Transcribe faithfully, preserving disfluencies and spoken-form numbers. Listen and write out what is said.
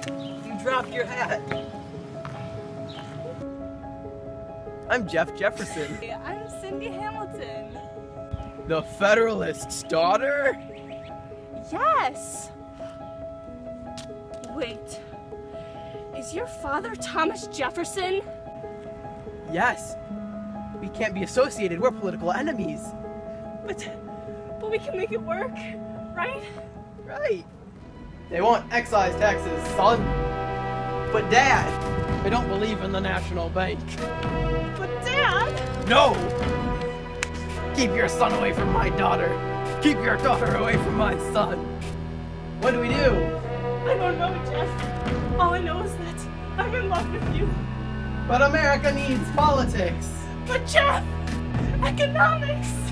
You dropped your hat. I'm Jeff Jefferson. Hey, I'm Cindy Hamilton. The Federalist's daughter? Yes! Wait, is your father Thomas Jefferson? Yes. We can't be associated, we're political enemies. But, but we can make it work, right? Right. They want excise taxes, son. But Dad, I don't believe in the National Bank. But Dad! No! Keep your son away from my daughter. Keep your daughter away from my son. What do we do? I don't know, Jeff. All I know is that I'm in love with you. But America needs politics. But Jeff, economics!